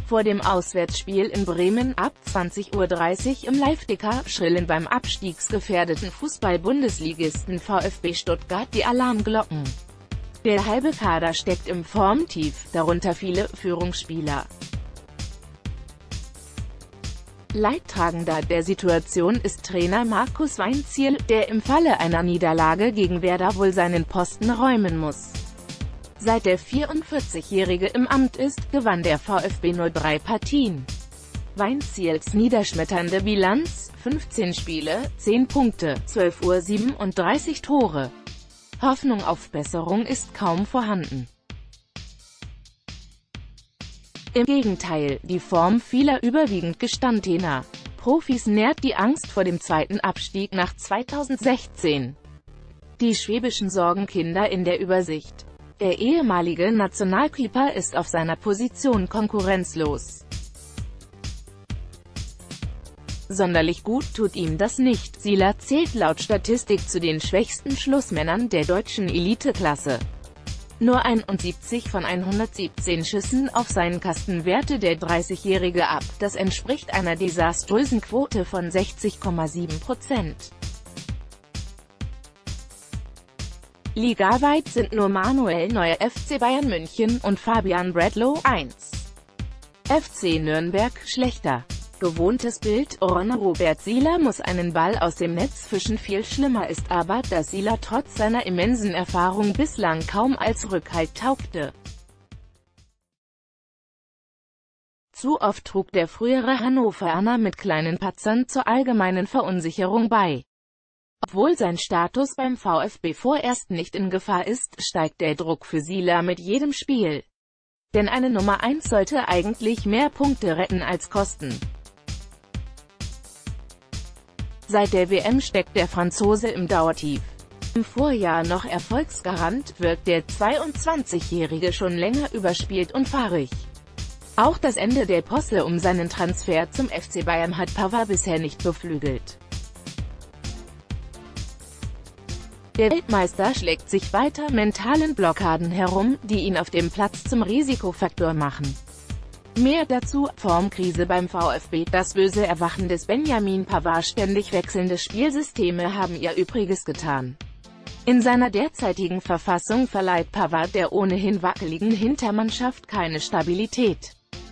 Vor dem Auswärtsspiel in Bremen ab 20:30 Uhr im Live-Ticker schrillen beim abstiegsgefährdeten Fußball-Bundesligisten VfB Stuttgart die Alarmglocken. Der halbe Kader steckt im Formtief, darunter viele Führungsspieler. Leidtragender der Situation ist Trainer Markus Weinzierl, der im Falle einer Niederlage gegen Werder wohl seinen Posten räumen muss. Seit der 44-Jährige im Amt ist, gewann der VfB nur 3 Partien. Weinzierls niederschmetternde Bilanz: 15 Spiele, 10 Punkte, 12:37 Tore. Hoffnung auf Besserung ist kaum vorhanden. Im Gegenteil, die Form vieler überwiegend gestandener Profis nährt die Angst vor dem zweiten Abstieg nach 2016. Die schwäbischen Sorgenkinder in der Übersicht. Der ehemalige Nationalkeeper ist auf seiner Position konkurrenzlos. Sonderlich gut tut ihm das nicht. Sila zählt laut Statistik zu den schwächsten Schlussmännern der deutschen Eliteklasse. Nur 71 von 117 Schüssen auf seinen Kasten wehrte der 30-Jährige ab, das entspricht einer desaströsen Quote von 60,7%. Ligaweit sind nur Manuel Neuer FC Bayern München und Fabian Bradlow 1. FC Nürnberg schlechter. Gewohntes Bild: Robert Sila muss einen Ball aus dem Netz fischen. Viel schlimmer ist aber, dass Sila trotz seiner immensen Erfahrung bislang kaum als Rückhalt taugte. Zu oft trug der frühere Hannoveraner mit kleinen Patzern zur allgemeinen Verunsicherung bei. Obwohl sein Status beim VfB vorerst nicht in Gefahr ist, steigt der Druck für Sila mit jedem Spiel. Denn eine Nummer 1 sollte eigentlich mehr Punkte retten als kosten. Seit der WM steckt der Franzose im Dauertief. Im Vorjahr noch Erfolgsgarant, wirkt der 22-Jährige schon länger überspielt und fahrig. Auch das Ende der Posse um seinen Transfer zum FC Bayern hat Pavard bisher nicht beflügelt. Der Weltmeister schlägt sich weiter mentalen Blockaden herum, die ihn auf dem Platz zum Risikofaktor machen. Mehr dazu: Formkrise beim VfB. Das böse Erwachen des Benjamin Pavard. Ständig wechselnde Spielsysteme haben ihr Übriges getan. In seiner derzeitigen Verfassung verleiht Pavard der ohnehin wackeligen Hintermannschaft keine Stabilität.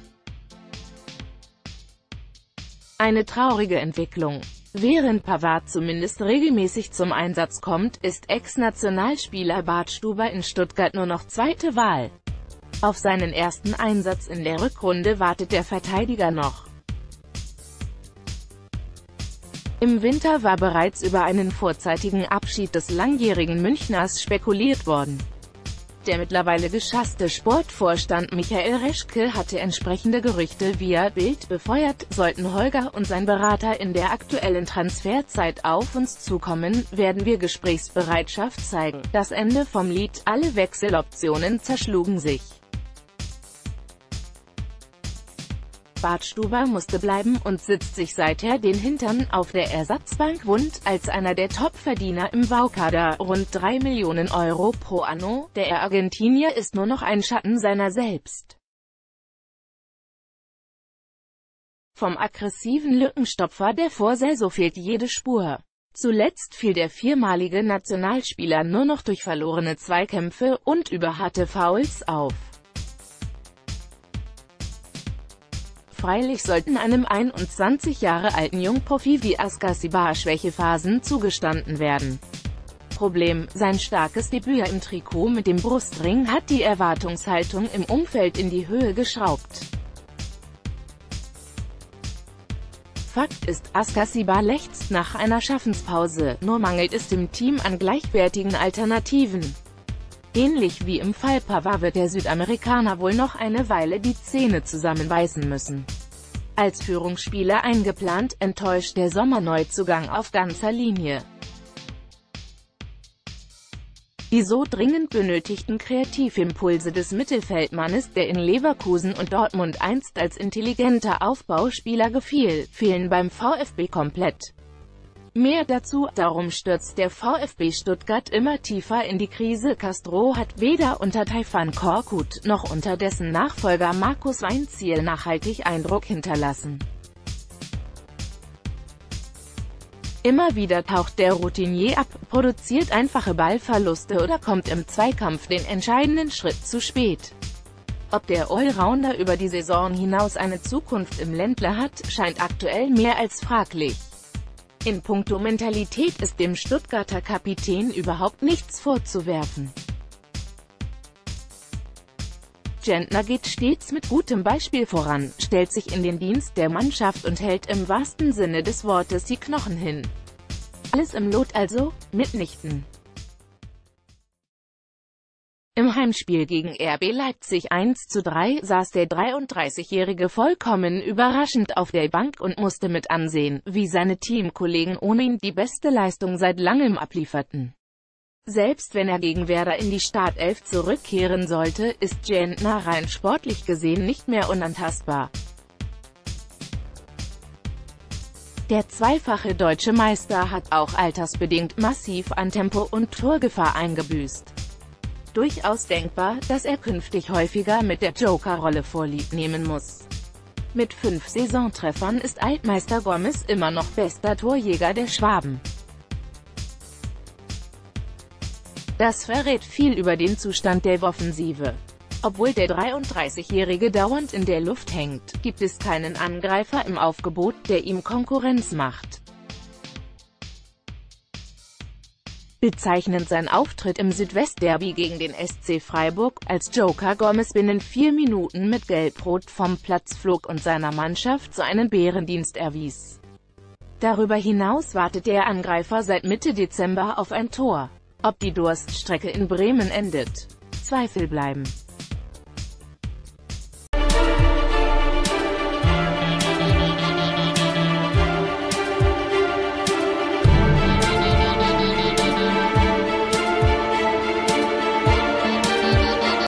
Eine traurige Entwicklung. Während Pavard zumindest regelmäßig zum Einsatz kommt, ist Ex-Nationalspieler Bart Stuber in Stuttgart nur noch zweite Wahl. Auf seinen ersten Einsatz in der Rückrunde wartet der Verteidiger noch. Im Winter war bereits über einen vorzeitigen Abschied des langjährigen Münchners spekuliert worden. Der mittlerweile geschasste Sportvorstand Michael Reschke hatte entsprechende Gerüchte via Bild befeuert. Sollten Holger und sein Berater in der aktuellen Transferzeit auf uns zukommen, werden wir Gesprächsbereitschaft zeigen. Das Ende vom Lied: alle Wechseloptionen zerschlugen sich. Bart Stuber musste bleiben und sitzt sich seither den Hintern auf der Ersatzbank wund, als einer der Topverdiener im Baukader, rund 3 Millionen Euro pro anno. Der Argentinier ist nur noch ein Schatten seiner selbst. Vom aggressiven Lückenstopfer der Vorsaison fehlt jede Spur. Zuletzt fiel der viermalige Nationalspieler nur noch durch verlorene Zweikämpfe und über harte Fouls auf. Freilich sollten einem 21 Jahre alten Jungprofi wie Askasibar Schwächephasen zugestanden werden. Problem: sein starkes Debüt im Trikot mit dem Brustring hat die Erwartungshaltung im Umfeld in die Höhe geschraubt. Fakt ist, Askasibar lechzt nach einer Schaffenspause, nur mangelt es dem Team an gleichwertigen Alternativen. Ähnlich wie im Fall Pavard wird der Südamerikaner wohl noch eine Weile die Zähne zusammenbeißen müssen. Als Führungsspieler eingeplant, enttäuscht der Sommerneuzugang auf ganzer Linie. Die so dringend benötigten Kreativimpulse des Mittelfeldmannes, der in Leverkusen und Dortmund einst als intelligenter Aufbauspieler gefiel, fehlen beim VfB komplett. Mehr dazu, darum stürzt der VfB Stuttgart immer tiefer in die Krise. Castro hat weder unter Tayfun Korkut noch unter dessen Nachfolger Markus Weinzierl nachhaltig Eindruck hinterlassen. Immer wieder taucht der Routinier ab, produziert einfache Ballverluste oder kommt im Zweikampf den entscheidenden Schritt zu spät. Ob der Allrounder über die Saison hinaus eine Zukunft im Ländler hat, scheint aktuell mehr als fraglich. In puncto Mentalität ist dem Stuttgarter Kapitän überhaupt nichts vorzuwerfen. Gentner geht stets mit gutem Beispiel voran, stellt sich in den Dienst der Mannschaft und hält im wahrsten Sinne des Wortes die Knochen hin. Alles im Lot also? Mitnichten. Im Heimspiel gegen RB Leipzig 1:3 saß der 33-Jährige vollkommen überraschend auf der Bank und musste mit ansehen, wie seine Teamkollegen ohne ihn die beste Leistung seit langem ablieferten. Selbst wenn er gegen Werder in die Startelf zurückkehren sollte, ist Gentner rein sportlich gesehen nicht mehr unantastbar. Der zweifache deutsche Meister hat auch altersbedingt massiv an Tempo und Torgefahr eingebüßt. Durchaus denkbar, dass er künftig häufiger mit der Joker-Rolle Vorlieb nehmen muss. Mit 5 Saisontreffern ist Altmeister Gomes immer noch bester Torjäger der Schwaben. Das verrät viel über den Zustand der Offensive. Obwohl der 33-Jährige dauernd in der Luft hängt, gibt es keinen Angreifer im Aufgebot, der ihm Konkurrenz macht. Bezeichnend sein Auftritt im Südwestderby gegen den SC Freiburg, als Joker Gomes binnen 4 Minuten mit Gelb-Rot vom Platz flog und seiner Mannschaft so einen Bärendienst erwies. Darüber hinaus wartet der Angreifer seit Mitte Dezember auf ein Tor. Ob die Durststrecke in Bremen endet? Zweifel bleiben.